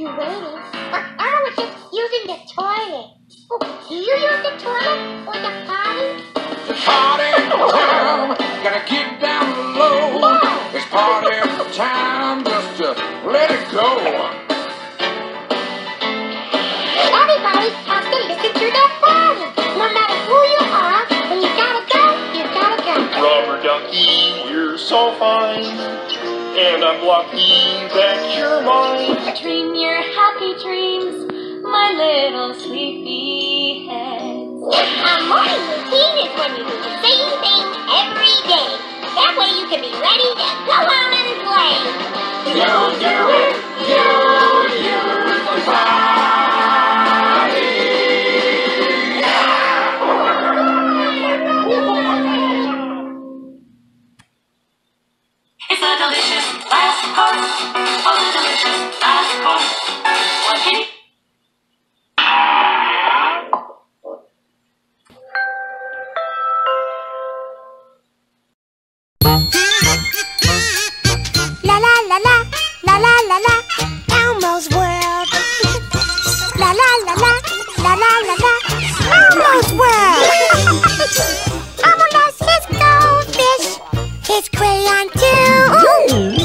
you waiting, but I was just using the toilet. Oh, do you use the toilet or the potty? The party time, gotta get down low. No. It's party time, just to let it go. Everybody has to listen to their body. No matter who you are, when you gotta go, you gotta go. Rubber ducky, you're so fine, and I'm lucky that you're mine. Dream your happy dreams, my little sleepy head. A morning routine is when you do the same thing every day. That way you can be ready to go out and play. You do it, you use the body. It's a delicious last course. Oh, the delicious last course. One penny. La la la la, la la la la, Elmo's world. La la la la, la la la la, Elmo's world. Elmo loves his goldfish, his crayon too.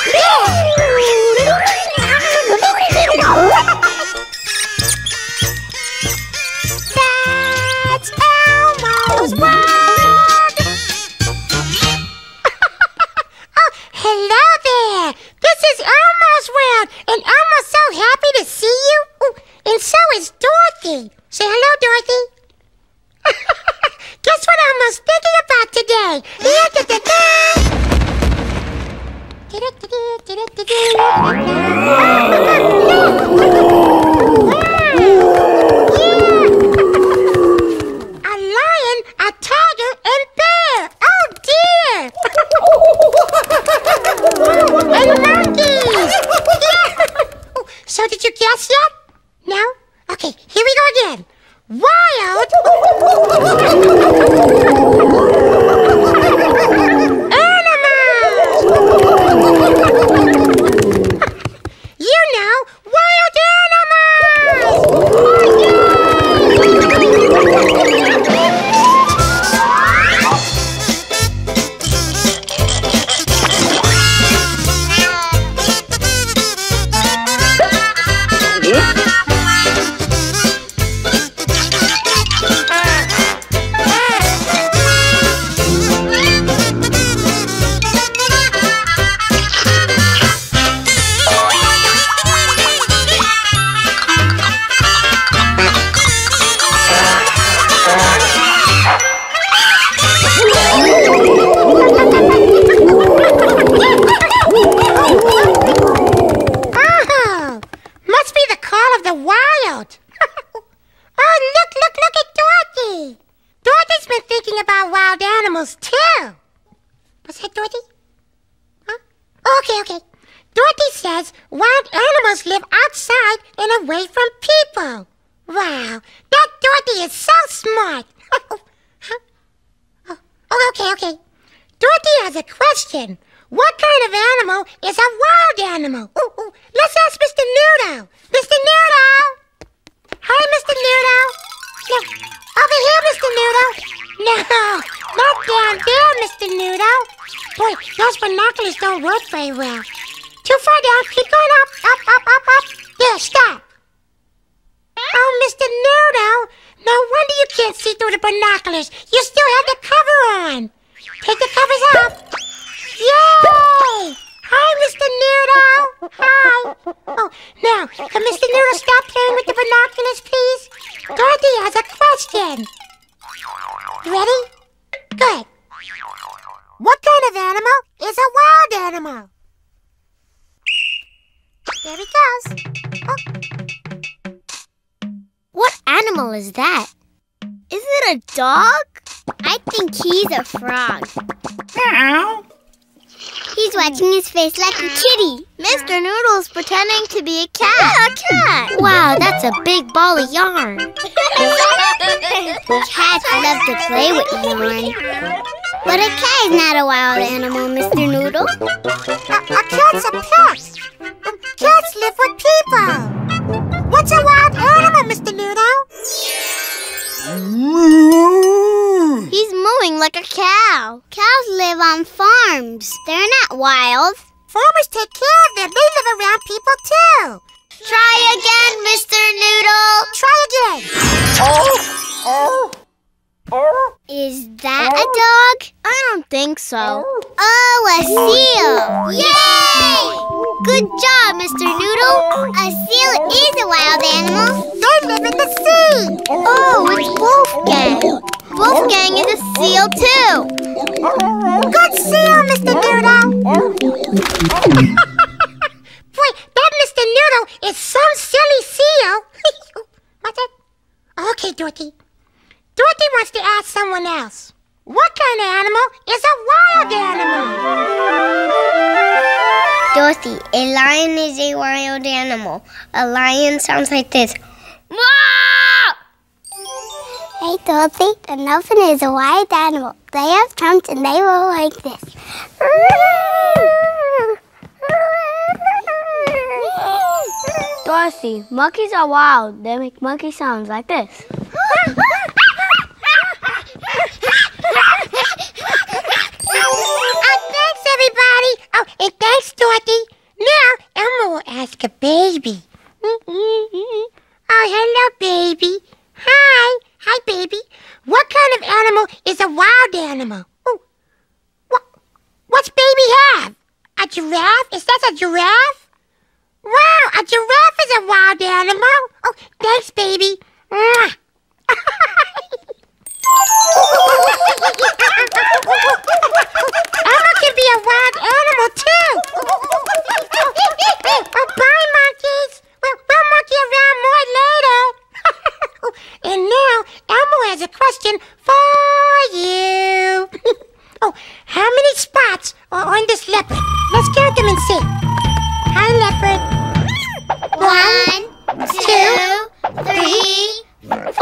That's Elmo's world. Oh, hello there. This is Elmo's world, and Elmo's so happy to see you. Ooh, and so is Dorothy. Say hello, Dorothy. Guess what Elmo's thinking about today? A lion, a tiger, and bear. Oh dear! And monkeys. Yeah. So did you guess yet? No? Okay, here we go again. Wild animals. You know, wild animals. Oh, must be the call of the wild. Oh, look at Dorothy. Dorothy's been thinking about wild animals, too. Was that Dorothy? Huh? Okay. Dorothy says wild animals live outside and away from people. Wow, that Dorothy is so smart. Huh? Oh, okay. Dorothy has a question. What kind of animal is a wild animal? Ooh, let's ask Mr. Noodle. Mr. Noodle! Hi, Mr. Noodle. No, over here, Mr. Noodle. No, not down there, Mr. Noodle. Boy, those binoculars don't work very well. Too far down. Keep going up. There, stop. Oh, Mr. Noodle. No wonder you can't see through the binoculars. You still have the cover on. Take the covers off. Yay! Hi, Mr. Noodle. Hi. Oh, now, can Mr. Noodle stop playing with the binoculars, please? Dorothy has a question. You ready? Good. What kind of animal is a wild animal? There he goes. Oh. What animal is that? Is it a dog? I think he's a frog. Meow. He's watching his face like a kitty. Mr. Noodle's pretending to be a cat. Yeah, a cat. Wow, that's a big ball of yarn. Cats love to play with yarn. But a cat is not a wild animal, Mr. Noodle. A cat's a pet. Cats live with people. people. What's a wild animal, Mr. Noodle? He's mooing like a cow. Cows live on farms. They're not wild. Farmers take care of them. They live around people, too. Try again, Mr. Noodle. Try again. Is that a dog? I don't think so. Oh, a seal. Yay! Good job, Mr. Noodle. A seal is a wild animal. They live in the sea. Oh, it's Wolfgang. Wolfgang is a seal, too. Good seal, Mr. Noodle. Boy, that Mr. Noodle is some silly seal. What's that? Okay, Dorothy. Dorothy wants to ask someone else. What kind of animal is a wild animal? Dorothy, a lion is a wild animal. A lion sounds like this. Hey, Dorothy, an elephant is a wild animal. They have trunks and they roll like this. Dorothy, monkeys are wild. They make monkey sounds like this. Thanks, everybody. Oh, and thanks, Dorothy. Now, Elmo will ask a baby. Oh, hello, baby. Hi. Hi, baby. What kind of animal is a wild animal? Oh, what's baby have? A giraffe? Is that a giraffe? Wow, a giraffe is a wild animal. Oh, thanks, baby. Mwah. Elmo can be a wild animal, too. Oh, bye, monkeys. We'll monkey around more later. And now, Elmo has a question for you. Oh, how many spots are on this leopard? Let's count them and see. Hi, leopard. 1, 2, 3, 4,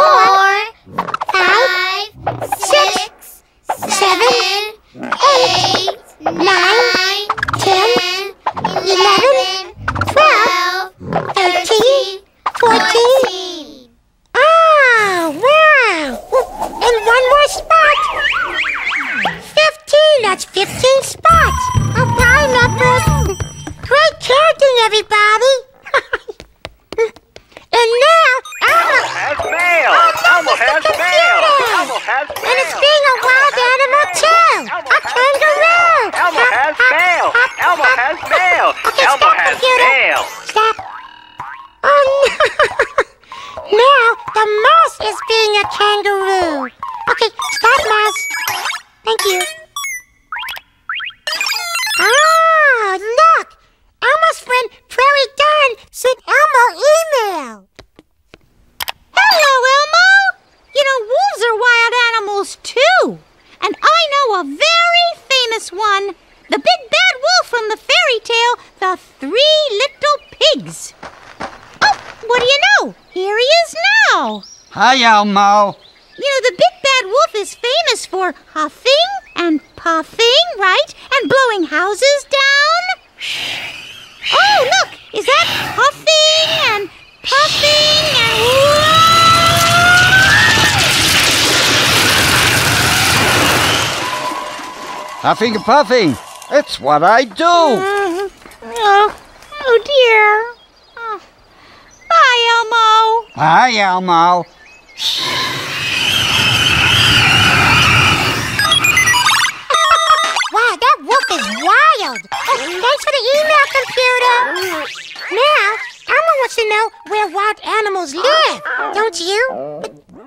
5, 6, 7, 8, 9, 10, 11, 12, 13, 14. Oh, wow! And one more spot. 15. That's 15 spots. Oh, bye, leopard. Great counting, everybody. And now, Elmo has mail. Elmo has mail. Elmo has mail. And it's being a wild animal, too. A kangaroo. Elmo has mail. Elmo has mail. Okay, Elmo stop, has computer. mail. Stop. Oh, no. Now, the mouse is being a kangaroo. Okay, stop, mouse. Thank you. Oh, look. Elmo's friend, Prairie Dawn, sent Elmo email. Hello, Elmo. You know, wolves are wild animals, too. And I know a very famous one. The big bad wolf from the fairy tale, The Three Little Pigs. Oh, what do you know? Here he is now. Hi, Elmo. You know, the big bad wolf is famous for huffing and puffing, right? And blowing houses down. Oh, look! Is that huffing and puffing and... Huffing and puffing. It's what I do. Oh dear. Oh. Bye, Elmo. Hi, Elmo. Wow, that wolf is wild. Oh, thanks for the email, computer. Now, Elmo wants to know where wild animals live, don't you?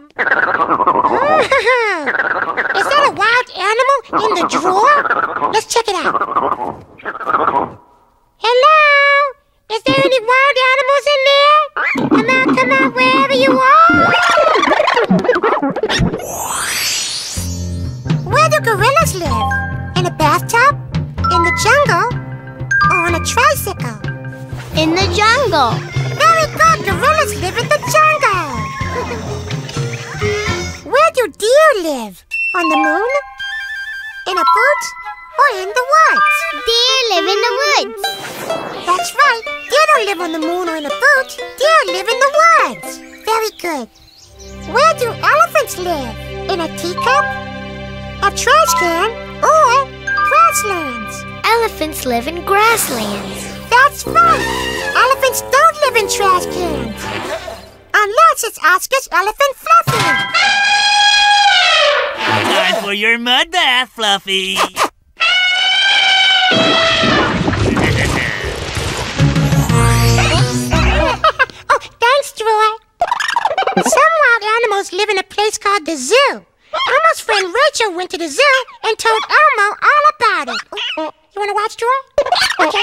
Is that a wild animal in the drawer? Let's check it out. Hello? Is there any wild animals in there? Come out, wherever you are. Where do gorillas live? In a bathtub? In the jungle? Or on a tricycle? In the jungle. Very good. Gorillas live in the jungle. Where do deer live? On the moon? In a boot? or in the woods? Deer live in the woods. That's right. Deer don't live on the moon or in a boat. Deer live in the woods. Very good. Where do elephants live? In a teacup, a trash can, or grasslands? Elephants live in grasslands. That's right. Elephants don't live in trash cans. Unless it's Oscar's elephant Fluffy. Time for your mud bath, Fluffy. Oh, thanks, Troy. Some wild animals live in a place called the zoo. Elmo's friend Rachel went to the zoo and told Elmo all about it. You want to watch, Troy? Okay.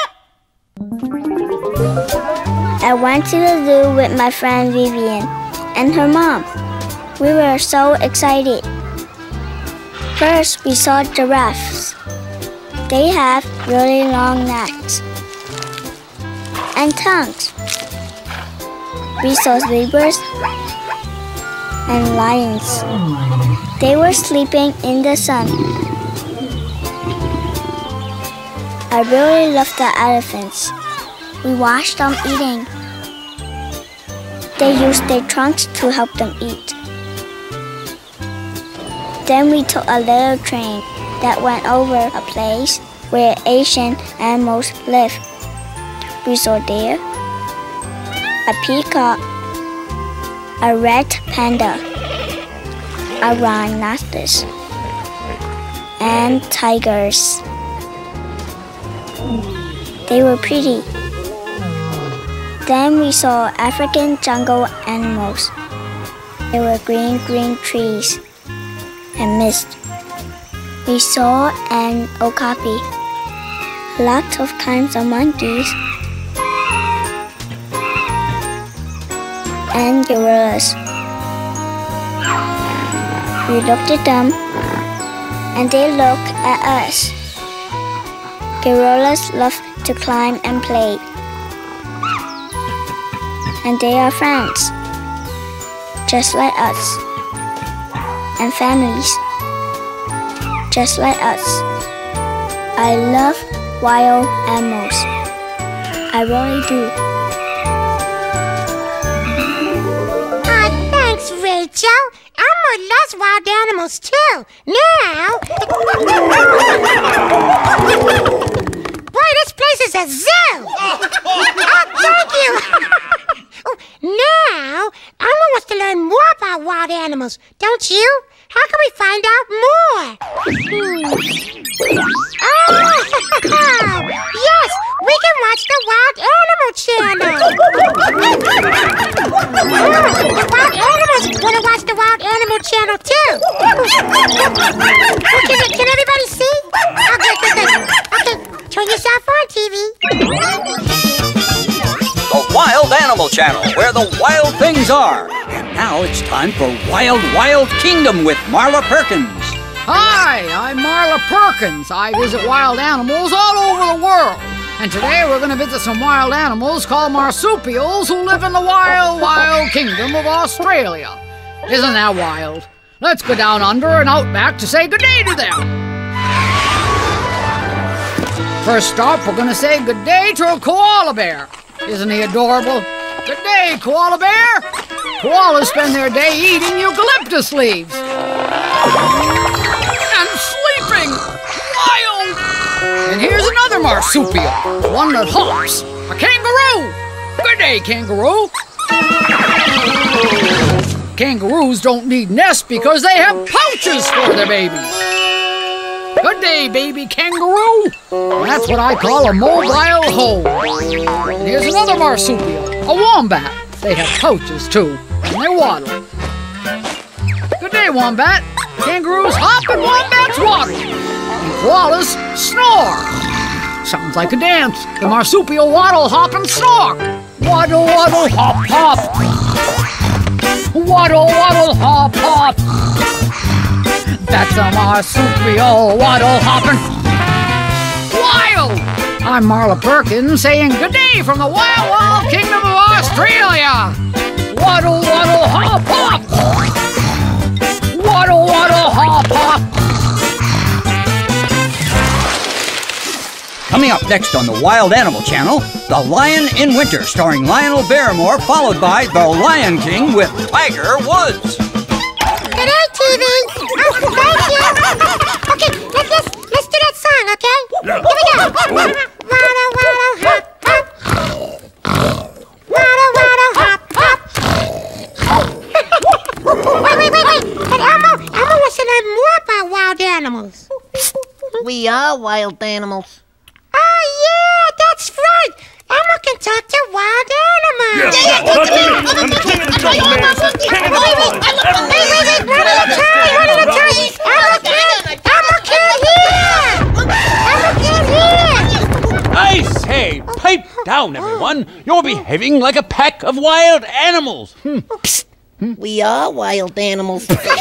I went to the zoo with my friend Vivian and her mom. We were so excited. First, we saw giraffes. They have really long necks and tongues. We saw zebras and lions. They were sleeping in the sun. I really loved the elephants. We watched them eating. They used their trunks to help them eat. Then we took a little train that went over a place where Asian animals live. We saw deer, a peacock, a red panda, a rhinoceros, and tigers. They were pretty. Then we saw African jungle animals. There were green trees and mist. We saw an okapi, lots of kinds of monkeys, and gorillas. We looked at them, and they looked at us. Gorillas love to climb and play, and they are friends, just like us, and families, just like us. I love wild animals. I really do. Thanks, Rachel. Elmo loves wild animals too. Now... Boy, this place is a zoo! Thank you! Now, Elmo wants to learn more about wild animals, don't you? How can we find out more? Oh, yes, we can watch the Wild Animal Channel. The wild animals want to watch the Wild Animal Channel too. Can everybody see? Okay, good. Okay, turn yourself on, TV. The Wild Animal Channel, where the wild things are. And now it's time for Wild Kingdom with Marla Perkins. Hi, I'm Marla Perkins. I visit wild animals all over the world. And today we're going to visit some wild animals called marsupials who live in the wild kingdom of Australia. Isn't that wild? Let's go down under and out back to say good day to them. First stop, we're going to say good day to a koala bear. Isn't he adorable? Good day, koala bear. Koalas spend their day eating eucalyptus leaves. And sleeping. Wild. And here's another marsupial, one that hops. A kangaroo. Good day, kangaroo. Kangaroos don't need nests because they have pouches for their babies. Good day, baby kangaroo. That's what I call a mobile home. And here's another marsupial, a wombat. They have pouches too, and they waddle. Good day, wombat. Kangaroos hop and wombats waddle. And koalas snore. Sounds like a dance. The marsupial waddle, hop, and snore. Waddle, waddle, hop, hop. Waddle, waddle, hop, hop. That's a marsupial waddle hoppin' wild! I'm Marla Perkins saying good day from the wild kingdom of Australia! Waddle, waddle, hop, hop! Waddle, waddle, hop, hop! Up next on the Wild Animal Channel, The Lion in Winter, starring Lionel Barrymore, followed by The Lion King with Tiger Woods. Good day, TV. Oh, thank you. Okay, let's do that song, okay? Here we go. Waddle, waddle, hop, hop. Waddle, waddle, hop, hop. Wait. But Elmo wants to learn more about wild animals. We are wild animals. Oh, yeah, that's right. Elmo can talk to wild animals. Yeah, talk to me. I'm the king of the jungle, man. King of the jungle. Wait, one at a time. Elmo can't hear. I say, pipe down, everyone. You're behaving like a pack of wild animals. Psst. We are wild animals.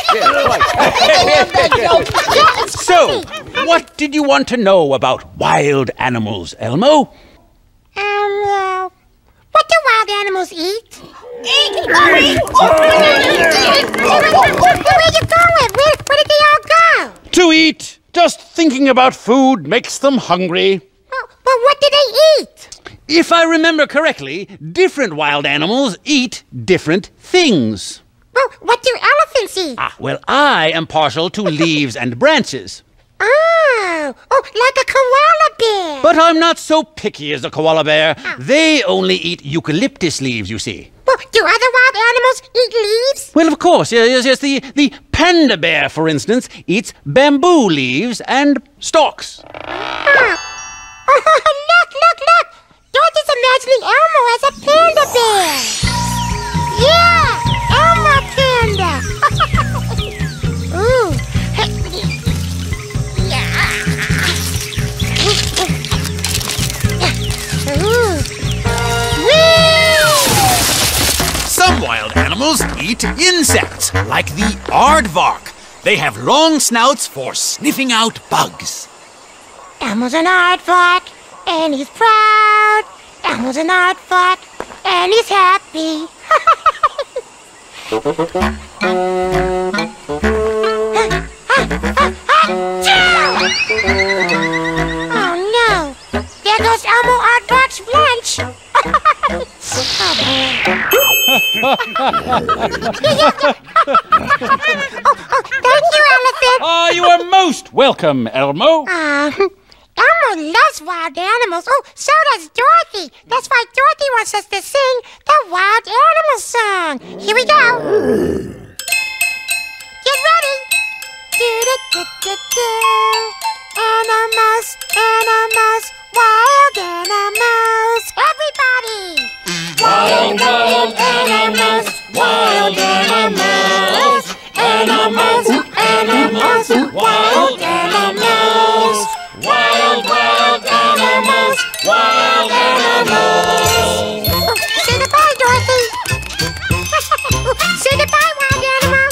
So, what did you want to know about wild animals, Elmo? What do wild animals eat? Where you going? Where did they all go? To eat. Just thinking about food makes them hungry. But what do they eat? If I remember correctly, different wild animals eat different things. Well, what do elephants eat? Well, I am partial to leaves and branches. Oh, like a koala bear. But I'm not so picky as a koala bear. They only eat eucalyptus leaves, you see. Well, do other wild animals eat leaves? Well, of course, yes. The panda bear, for instance, eats bamboo leaves and stalks. Oh, look! Dorothy's imagining Elmo as a panda bear. Yeah, Elmo panda. Ooh. Some wild animals eat insects, like the aardvark. They have long snouts for sniffing out bugs. Elmo's an aardvark, and he's proud. Elmo's an aardvark, and he's happy. Oh no! There goes Elmo Aardvark's lunch. Thank you, Elephant. Oh, you are most welcome, Elmo. Elmo loves wild animals. Oh, so does Dorothy. That's why Dorothy wants us to sing the wild animal song. Here we go. Get ready. Do-do-do-do-do. Animals, wild animals. Everybody. Wild animals, wild animals. Animals, wild animals. Wild animals, wild animals. Say goodbye, Dorothy. Say goodbye, wild animal.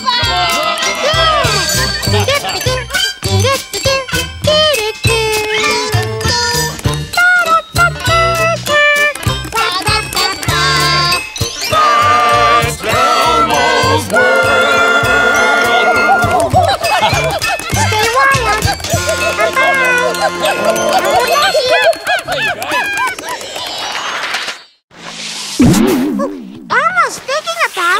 That's Elmo's world. Stay wild. Elmo's thinking about.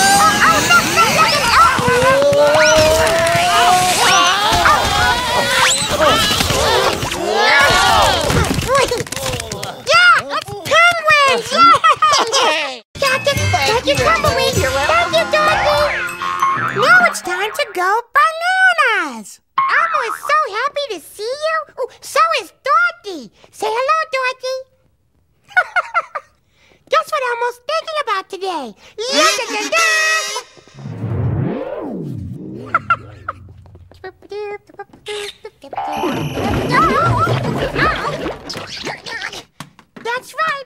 Yeah, it's penguins. Thank you, Tumbleweed. Thank you, Dorothy. Now it's time to go bananas. Elmo is so happy to see you. Oh, so is Dorothy. Say hello, Dorothy. Guess what Elmo's thinking about today? That's right,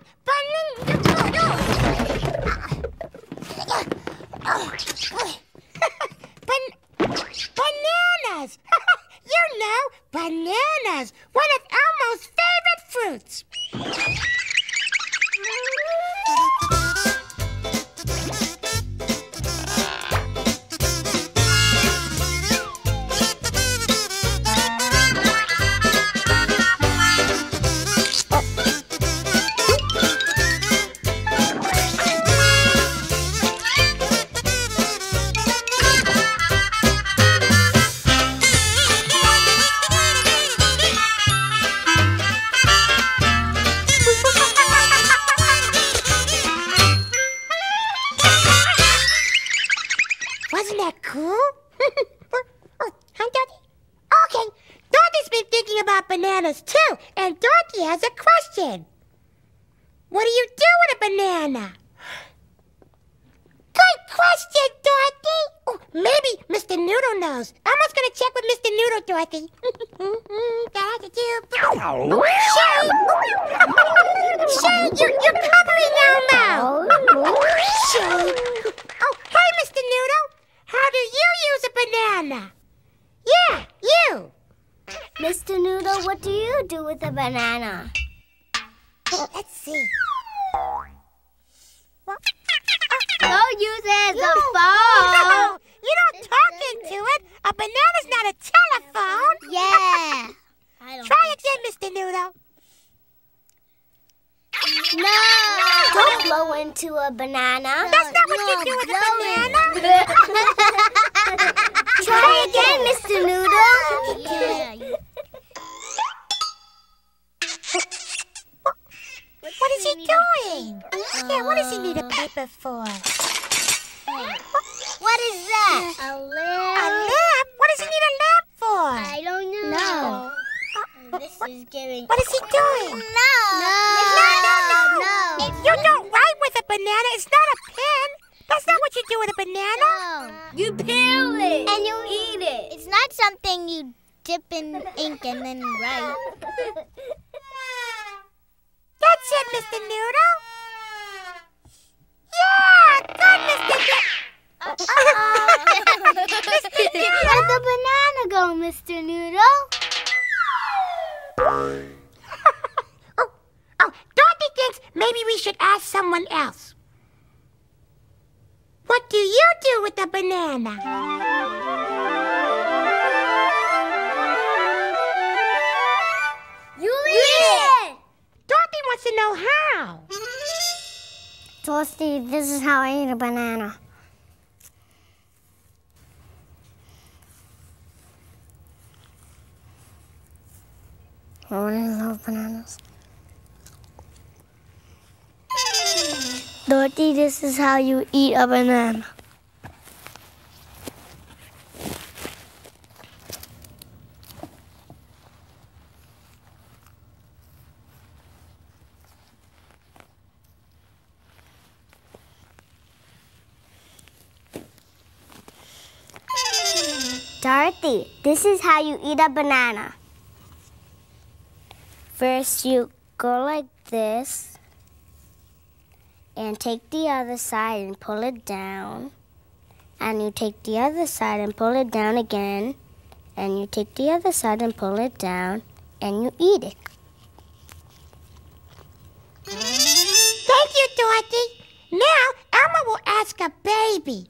bananas. You know, bananas, one of Elmo's favorite fruits. Hi, Dorothy. Okay, Dorothy's been thinking about bananas too, and Dorothy has a question. What do you do with a banana? Good question, Dorothy. Oh, maybe Mr. Noodle knows. Elmo's gonna check with Mr. Noodle, Dorothy. Shay, you're covering Elmo. Shay. Oh, hey, Mr. Noodle. How do you use a banana? Yeah, you. Mr. Noodle, what do you do with a banana? Let's see. Don't use it as a phone. No, you don't talk into it. A banana's not a telephone. Yeah. Try again, Mr. Noodle. No. Don't blow into a banana. That's not what you do with a banana. Try again, Mr. Noodle. What is he doing? Yeah, what does he need a paper for? What is that? A lamp. A lamp? What does he need a lamp for? I don't know. No. This is giving... What is he doing? No. No. You don't write with a banana. It's not a pen. That's not what you do with a banana. No. You peel it. And you eat it. It's not something you dip in ink and then write. That's it, Mr. Noodle. Yeah, good, Mr. Noodle. Where'd the banana go, Mr. Noodle? Dorothy thinks maybe we should ask someone else. What do you do with a banana? You eat it! Dorothy wants to know how. Dorothy, this is how I eat a banana. I really love bananas. Dorothy, this is how you eat a banana. Dorothy, this is how you eat a banana. First, you go like this and take the other side and pull it down. And you take the other side and pull it down again. And you take the other side and pull it down and you eat it. Thank you, Dorothy. Now, Elmo will ask a baby.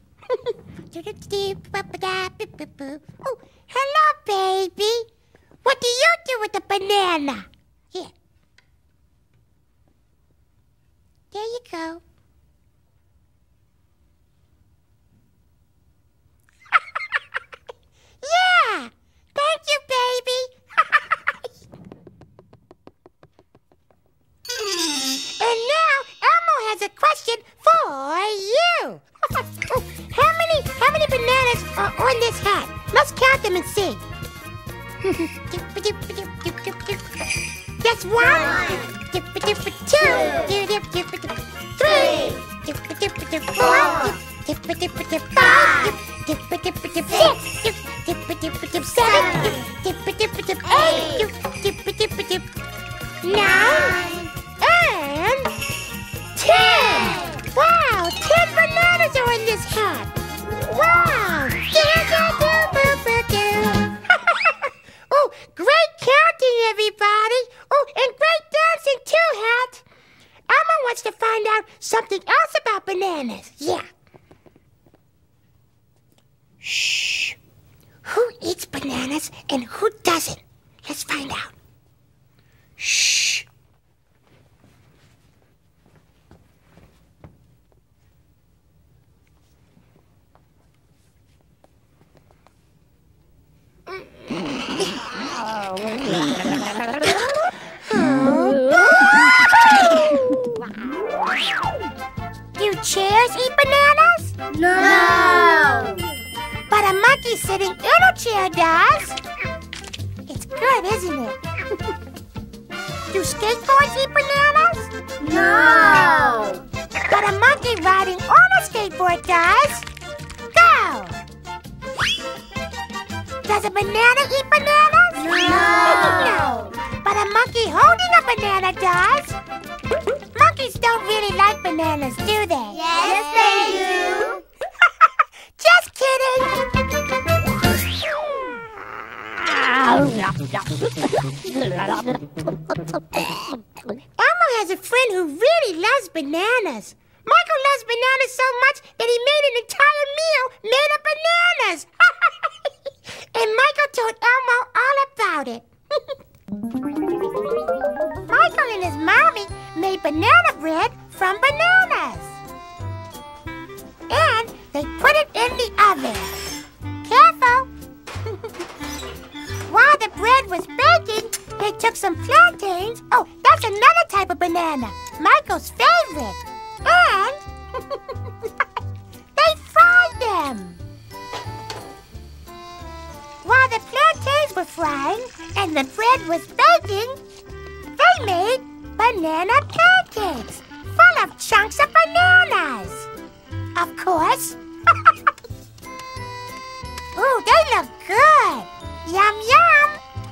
Oh, hello, baby. What do you do with a banana? Here. There you go. Yeah. Thank you, baby. And now, Elmo has a question for you. Oh, how many bananas are on this hat? Let's count them and see. That's one. 2. 3. 4. 5. 6. 7. 9. And 10. Wow, 10 bananas are in this hat. Wow. Oh, great counting, everybody. Oh, and great dancing too, Hat. Elmo wants to find out something else about bananas. Yeah. Shh. Who eats bananas and who doesn't? Let's find out. Shh. Do chairs eat bananas? No! But a monkey sitting in a chair does. It's good, isn't it? Do skateboards eat bananas? No. But a monkey riding on a skateboard does. Go! Does a banana eat bananas? No. But a monkey holding a banana does. Monkeys don't really like bananas, do they? Yes, they do. Just kidding! Elmo has a friend who really loves bananas. Michael loves bananas so much that he made an entire meal made of bananas. And Michael told Elmo all about it. Michael and his mommy made banana bread from bananas. And they put it in the oven. Careful! While the bread was baking, they took some plantains. Oh, that's another type of banana, Michael's favorite. And they fried them. While the plantains were frying and the bread was baking, they made banana pancakes full of chunks of bananas. Of course. Ooh, they look good. Yum, yum.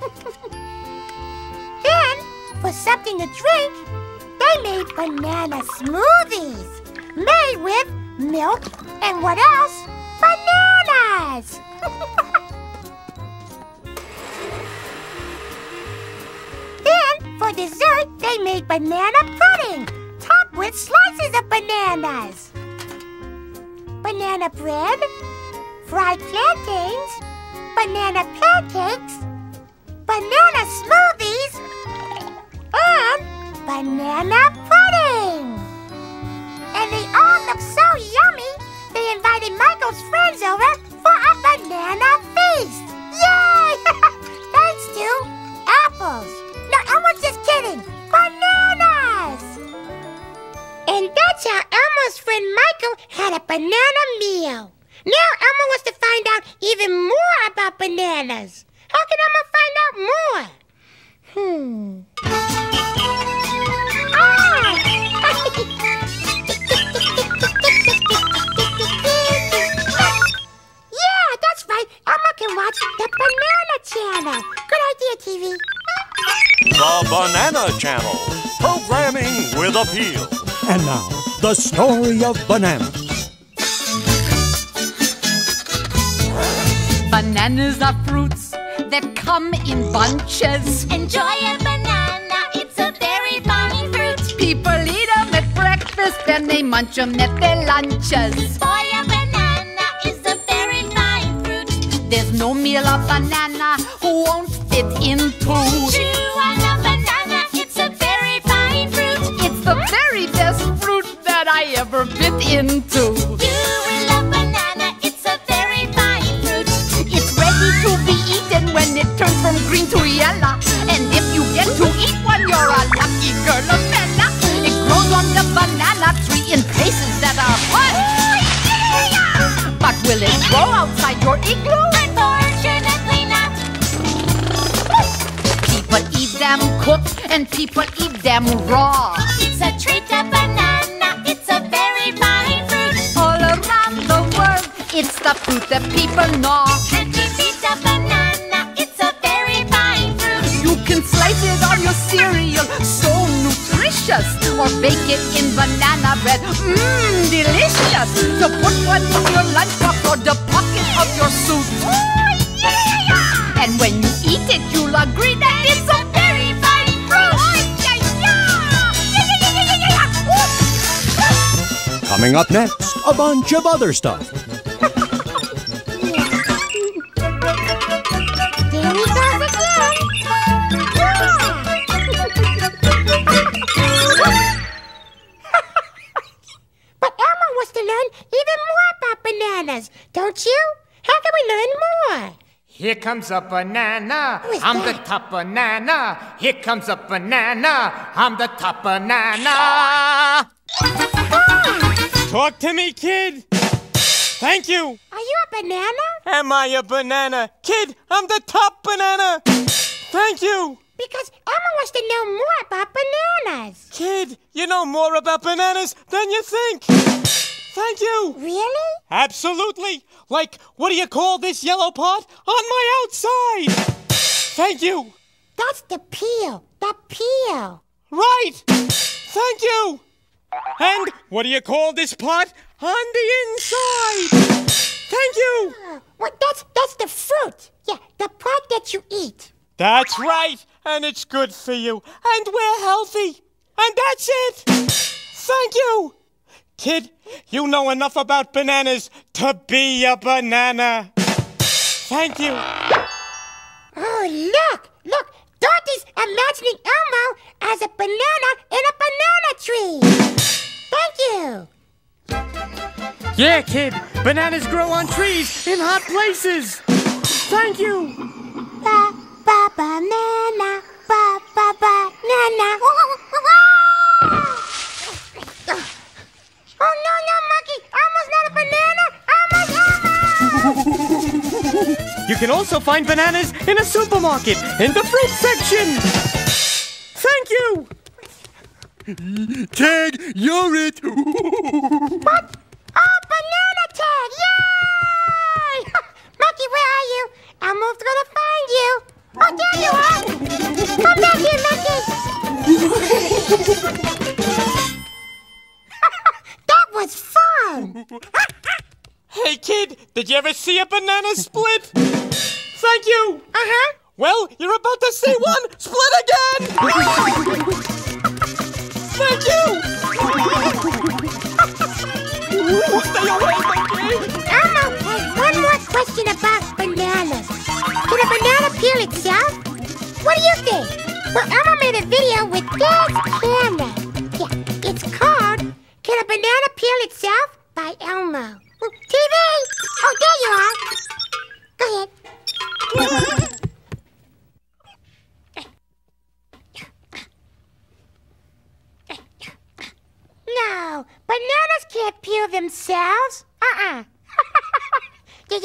Then, for something to drink, they made banana smoothies made with milk and what else? Bananas. Then, for dessert, they made banana pudding topped with slices of bananas. Banana bread, fried plantains, banana pancakes, banana smoothies, and banana pudding. And they all look so yummy, they invited Michael's friends over for a banana feast. Yay! Thanks to apples. No, I was just kidding. Bananas! And that's how Elmo's friend Michael had a banana meal. Now Elmo wants to find out even more about bananas. How can Elmo find out more? Yeah, that's right. Elmo can watch the Banana Channel. Good idea, TV. The Banana Channel, programming with appeal. And now, the story of bananas. Bananas are fruits that come in bunches. Enjoy a banana, it's a very fine fruit. People eat them at breakfast and they munch them at their lunches. Boy, a banana is a very fine fruit. There's no meal of banana who won't fit into. Chew on a banana, it's a very fine fruit. It's the very best fruit that I ever bit into. You will love banana, it's a very fine fruit. It's ready to be eaten when it turns from green to yellow. And if you get to eat one, you're a lucky girl of Bella. It grows on the banana tree in places that are hot. But will it grow outside your igloo? Unfortunately not. People eat them cooked and people eat them raw. It's a treat, a banana, it's a very fine fruit. All around the world, it's the fruit that people gnaw. And if it's a banana, it's a very fine fruit. You can slice it on your cereal, so nutritious. Or bake it in banana bread, delicious. So put one in your lunchbox or the pocket of your suit. And when you eat it, you'll agree that it's a very fine fruit. Coming up next, a bunch of other stuff. There he goes again. But Elmo wants to learn even more about bananas, don't you? How can we learn more? Here comes a banana, I'm the top banana. Here comes a banana, I'm the top banana. Talk to me, kid. Thank you. Are you a banana? Am I a banana? Kid, I'm the top banana. Thank you. Because Elmo wants to know more about bananas. Kid, you know more about bananas than you think. Thank you. Really? Absolutely. Like, what do you call this yellow part on my outside? Thank you. That's the peel. The peel. Right. Thank you. And what do you call this part on the inside? Thank you. Well, that's the fruit. Yeah, the part that you eat. That's right. And it's good for you. And we're healthy. And that's it. Thank you. Kid, you know enough about bananas to be a banana. Thank you. Oh, look. Look. Dorothy's imagining Elmo as a banana in a banana tree. Thank you. Yeah, kid. Bananas grow on trees in hot places. Thank you. Banana. Banana. Oh, no, Monkey. Elmo's not a banana. You can also find bananas in a supermarket in the fruit section. Thank you. Ted, you're it. What? Oh, banana Ted. Yay! Monkey, where are you? Elmo's gonna find you. Oh, there you are. Come back here, Monkey. That was fun. Hey, kid, did you ever see a banana split? Thank you. Uh-huh. Well, you're about to see one split again. Thank you. Stay away, Monkey. Elmo has one more question about bananas. Can a banana peel itself? What do you think? Well, Elmo made a video with Dad's camera. Yeah, it's called Can a Banana Peel Itself by Elmo. TV! Oh, there you are. Go ahead. No, bananas can't peel themselves. Oh,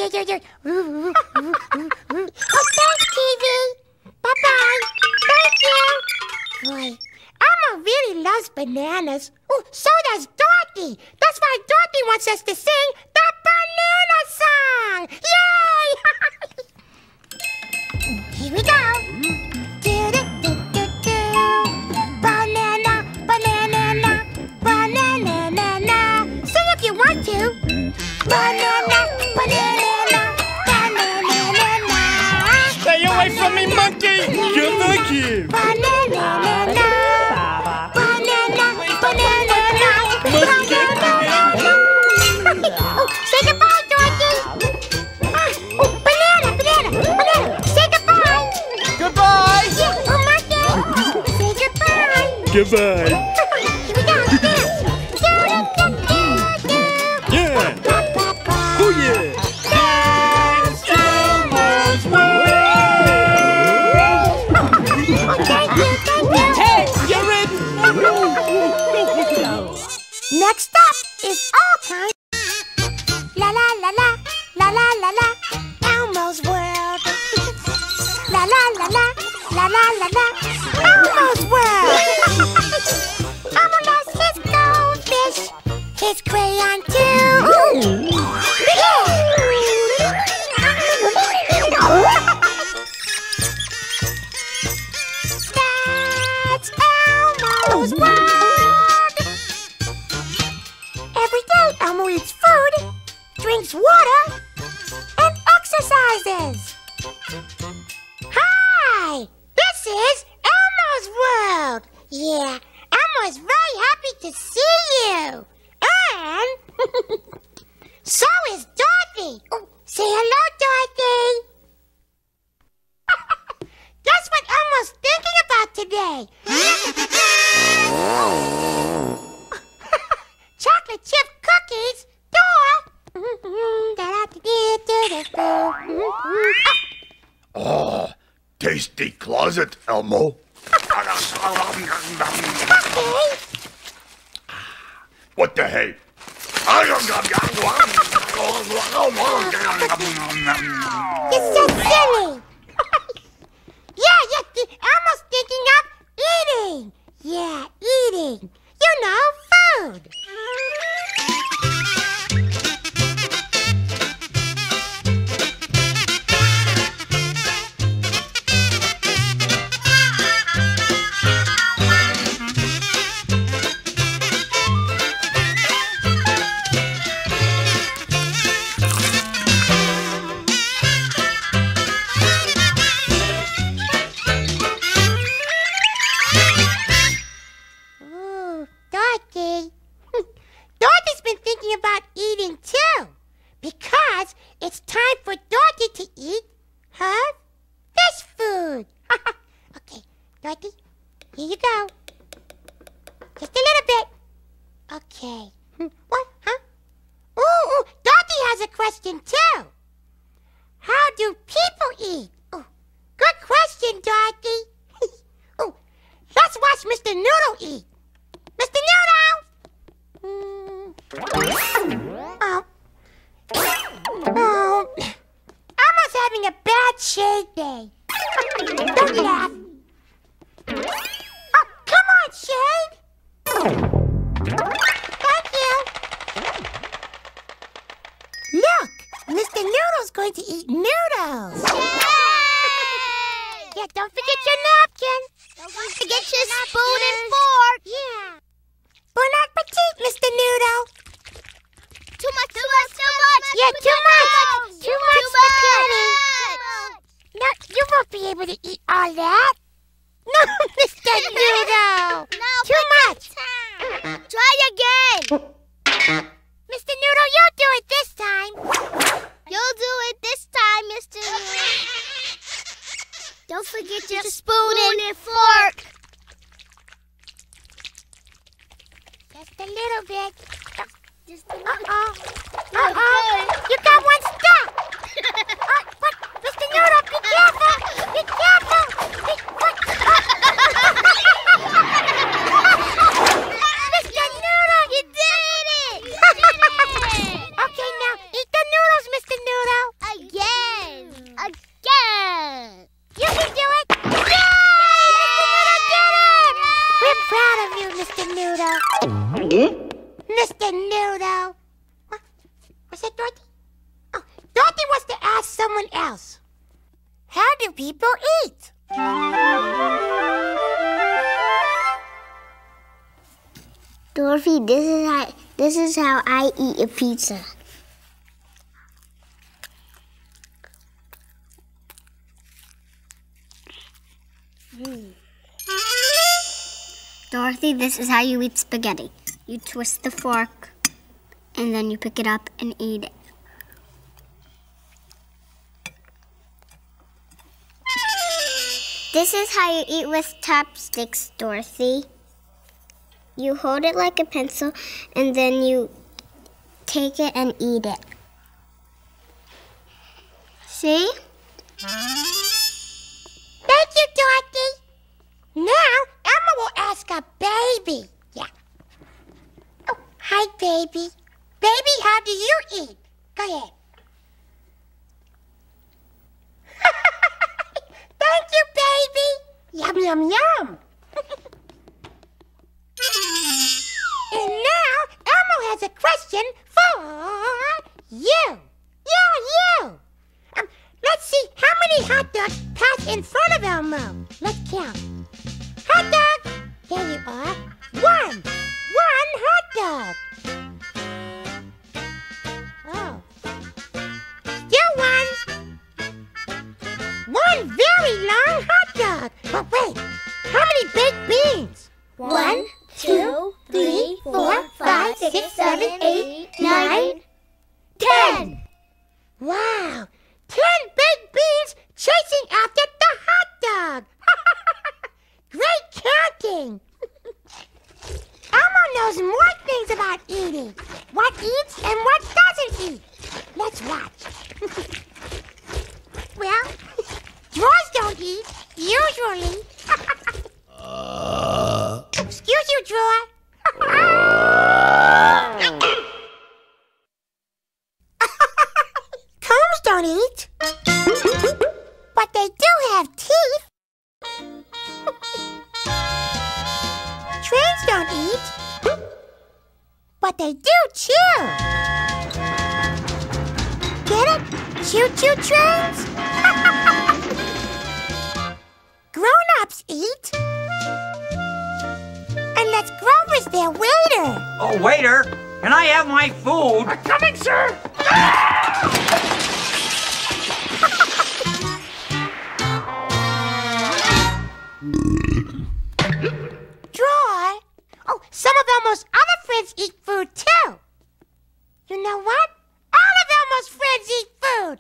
thanks, TV. Bye-bye. Thank you. Boy, Elmo really loves bananas. Oh, so does Dorothy. That's why Dorothy wants us to sing the banana song. Yay! Here we go. Banana, banana, banana. Sing if you want to. Banana, banana, banana. Stay away from me, Monkey. You're the kid. Banana, oh, say goodbye, Dorothy. Oh, banana. Say goodbye. Goodbye. Yeah, oh, Monkey. Say goodbye. Goodbye. Here we go. Yeah. Oh, yeah. That's Elmo's world. Oh, thank you. Hey, you're in. Next up is all time. La la la la, la la la la, Elmo's world. La la la la, la la la la, Elmo's world. Elmo loves his goldfish, his crayon too. That's Elmo's world. Every day Elmo eats food, drinks water, and exercises. Hi! This is Elmo's world. Yeah, Elmo is very happy to see you. And so is Dorothy. Oh, say hello, Dorothy. Guess what Elmo's thinking about today? Chocolate chip cookies, Oh, tasty closet, Elmo. What the hey? You're so silly. Yeah, Elmo's thinking of eating. Yeah, eating. You know, food. Dorothy's been thinking about eating too, because it's time for Dorothy to eat her fish food. Okay, Dorothy, here you go. Just a little bit. Okay. What? Huh? Ooh, Dorothy has a question too. How do people eat? Oh, good question, Dorothy. Oh, let's watch Mr. Noodle eat. Mr. Noodle! Elmo's having a bad shade day. Don't laugh. Oh, come on, Shade. Thank you. Look, Mr. Noodle's going to eat noodles. Yeah, don't forget your napkin. Don't forget your spoon and fork. Yeah. Bon appetit, Mr. Noodle. Too much. Yeah, too much spaghetti. No, you won't be able to eat all that. No, Mr. Noodle. No, too much. Try again. Mr. Noodle, you'll do it this time. You'll do it this time, Mr. Noodle. Don't forget your spoon and fork. Just a little bit. Just a little. You got one stuck. But, Mr. Noodle, be careful. Be careful. Mr. Noodle, you did it. Okay, now eat the noodles, Mr. Noodle. Again. You can do it. Yay! Mr. Noodle did it. We're proud of you, Mr. Noodle. Mr. Noodle. What? Was that Dorothy? Oh, Dorothy wants to ask someone else. How do people eat? Dorothy, this is how I eat a pizza. Dorothy, this is how you eat spaghetti. You twist the fork, and then you pick it up and eat it. This is how you eat with chopsticks, Dorothy. You hold it like a pencil, and then you take it and eat it. See? Thank you, Dorothy. Now, Elmo will ask a baby. Yeah. Oh, hi, baby. Baby, how do you eat? Go ahead. Thank you, baby. Yum, yum, yum. And now, Elmo has a question for you. Yeah, you. Let's see how many hot dogs pass in front of Elmo. Let's count. Hot dog. There you are. One hot dog. Oh. Still one. One very long hot dog. But wait, how many baked beans? 1, 2, 3, 4, 5, 6, 7, 8, 9, 10. Wow, 10 baked beans chasing after the hot dog. Great counting. Elmo knows more things about eating. What eats and what doesn't eat. Let's watch. Well, drawers don't eat, usually. Excuse you, drawer. what they do, too. Get it? Choo-choo trains? Grown-ups eat. Unless Grover's their waiter. Oh, waiter, can I have my food? Coming, sir! Drawer? Oh, some of Elmo's other friends eat food, too. You know what? All of Elmo's friends eat food.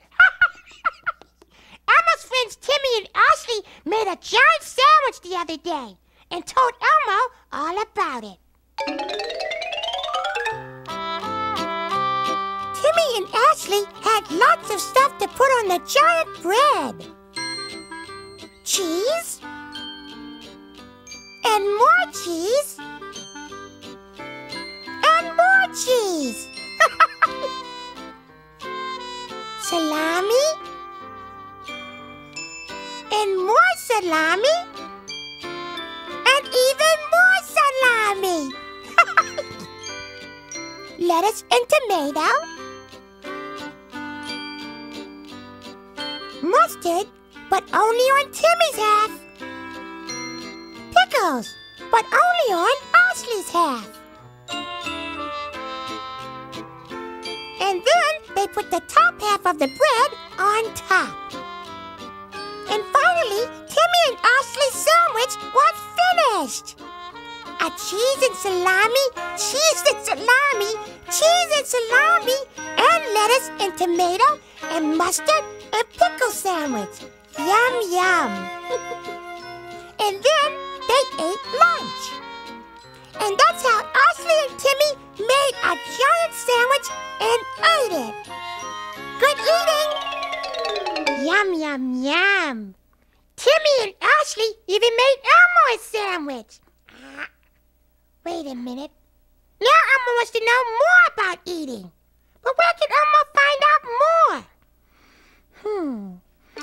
Elmo's friends Timmy and Ashley made a giant sandwich the other day and told Elmo all about it. Timmy and Ashley had lots of stuff to put on the giant bread. Cheese. And more cheese. And more cheese. Salami. And more salami. And even more salami. Lettuce and tomato. Mustard, but only on Timmy's half. Pickles, but only on Ashley's half. And then they put the top half of the bread on top. And finally, Timmy and Ashley's sandwich was finished. A cheese and salami, cheese and salami, cheese and salami, and lettuce and tomato and mustard and pickle sandwich. Yum, yum. And then they ate lunch. And that's how Ashley and Timmy made a giant sandwich and ate it. Good eating! Yum, yum, yum. Timmy and Ashley even made Elmo a sandwich. Wait a minute. Now Elmo wants to know more about eating. But where can Elmo find out more?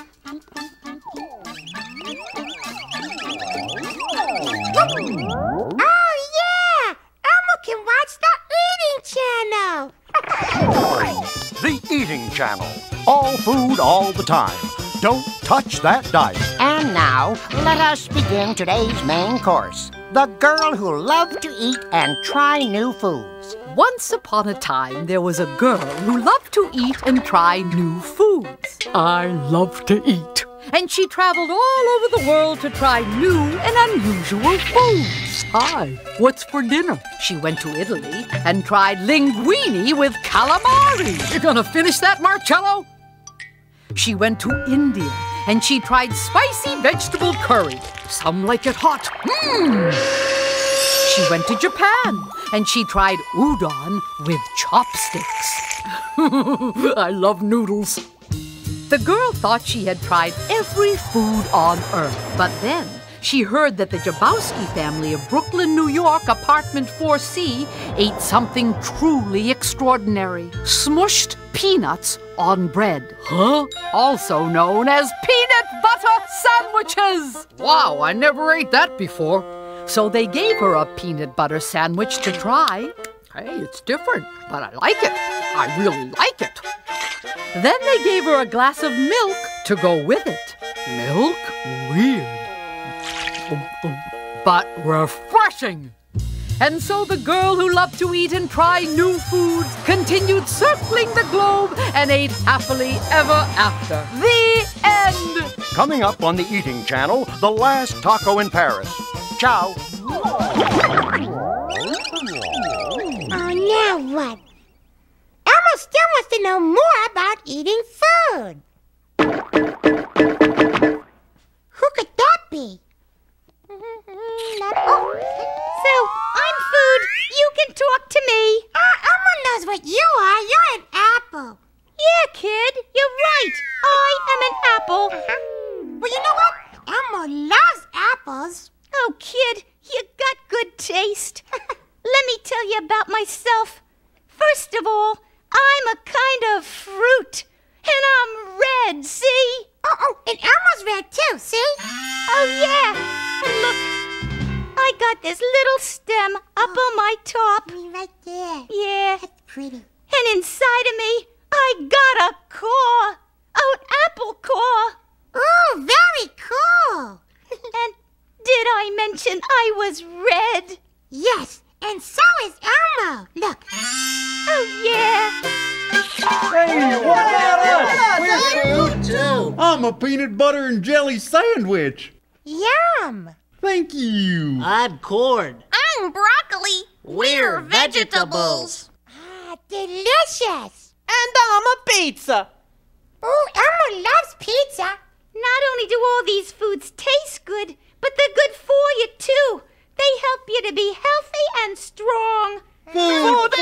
Oh, yeah! Elmo can watch the Eating Channel. The Eating Channel. All food all the time. Don't touch that diet. And now, let us begin today's main course. The girl who loved to eat and try new foods. Once upon a time, there was a girl who loved to eat and try new foods. I love to eat. And she traveled all over the world to try new and unusual foods. Hi, what's for dinner? She went to Italy and tried linguine with calamari. You gonna finish that, Marcello? She went to India and she tried spicy vegetable curry. Some like it hot. She went to Japan and she tried udon with chopsticks. I love noodles. The girl thought she had tried every food on earth, but then she heard that the Jabowski family of Brooklyn, New York, apartment 4C, ate something truly extraordinary. Smushed peanuts on bread. Huh? Also known as peanut butter sandwiches. Wow, I never ate that before. So they gave her a peanut butter sandwich to try. Hey, it's different, but I like it. I really like it. Then they gave her a glass of milk to go with it. Milk? Weird. But refreshing. And so the girl who loved to eat and try new foods continued circling the globe and ate happily ever after. The end! Coming up on the Eating Channel, the last taco in Paris. Ciao. Oh, now what? Elmo still wants to know more about eating food. Who could that be? So, I'm food. You can talk to me. Elmo knows what you are. You're an apple. Yeah, kid. You're right. I am an apple. Well, you know what? Elmo loves apples. Oh, kid, you got good taste. Let me tell you about myself. First of all, I'm a kind of fruit. And I'm red, see? Oh, and Elmo's red too, see? Oh, yeah. And look, I got this little stem up on my top. Me right there. Yeah. That's pretty. And inside of me, I got a core. An apple core. Ooh, very cool. And did I mention I was red? Yes, and so is Elmo. Look. Oh, yeah. Hey, what about us? We're food too. I'm a peanut butter and jelly sandwich. Yum. Thank you. I'm corn. I'm broccoli. We're vegetables. Ah, delicious. And I'm a pizza. Ooh, Elmo loves pizza. Not only do all these foods taste good, but they're good for you, too. They help you to be healthy and strong. Food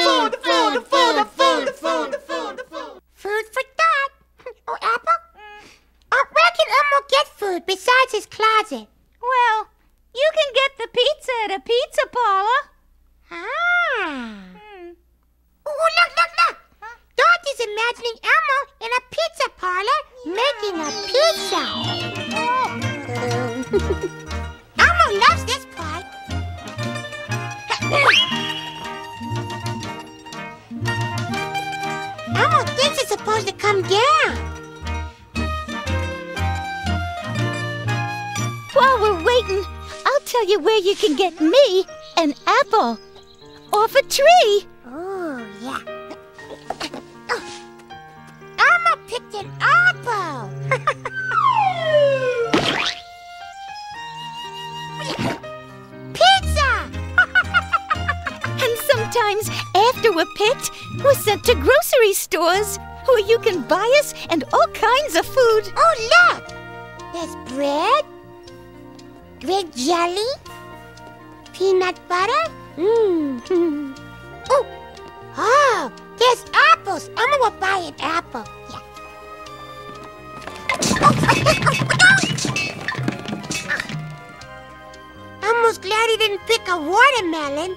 for thought. Oh, Apple? Where can Elmo get food besides his closet? Well, you can get the pizza at a pizza parlor. Ah. Oh, look. Dorothy's imagining Elmo in a pizza parlor making a pizza. Elmo loves this part. Elmo thinks it's supposed to come down. While we're waiting, I'll tell you where you can get me an apple off a tree. Oh, yeah. Elmo picked an apple. Pizza! And sometimes after we're picked, we're sent to grocery stores where you can buy us and all kinds of food. Oh, look! There's bread, grape jelly, peanut butter. Oh, there's apples. Elmo will buy an apple. Yeah. Elmo's glad he didn't pick a watermelon.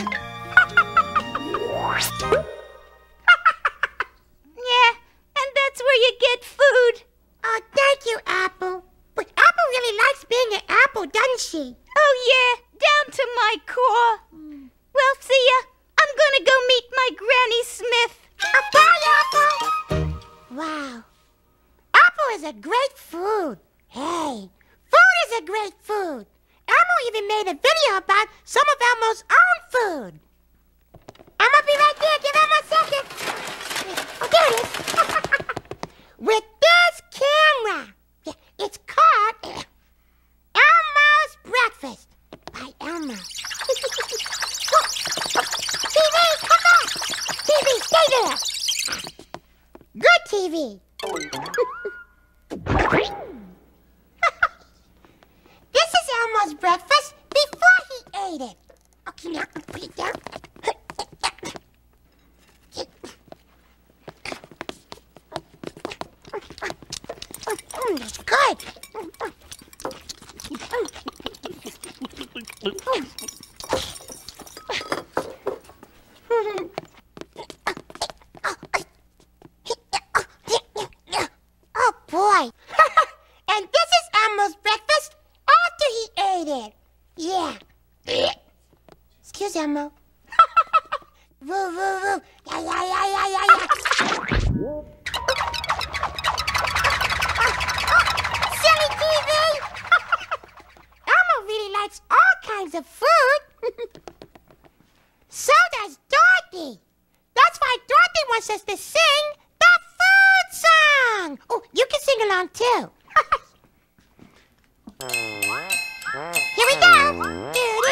Yeah, and that's where you get food. Oh, thank you, Apple. But Apple really likes being an apple, doesn't she? Oh, yeah, down to my core. Well, see ya. I'm gonna go meet my Granny Smith. Bye, Apple. Wow. Apple is a great food. Hey, food is a great food. Elmo even made a video about some of Elmo's own food. I'm gonna be right there. Give Elmo a second. Oh, there it is. With this camera. Yeah, it's called Elmo's Breakfast by Elmo. TV, come on! TV, stay there! Good TV! This is Elmo's breakfast before he ate it. Okay, now put it down. That's good. Oh boy. And this is Elmo's breakfast after he ate it. Yeah. Excuse Elmo. Woo, woo, woo. Yeah. Silly TV. Elmo really likes all kinds of food. So does Dorothy. That's why Dorothy wants us to sing the food song. Oh, you can sing along too. Here we go.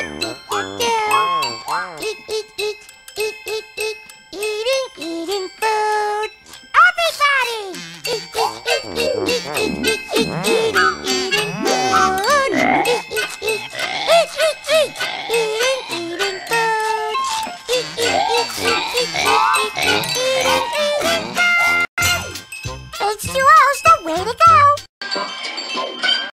Eating food. Everybody. Eating food. Eating food. It's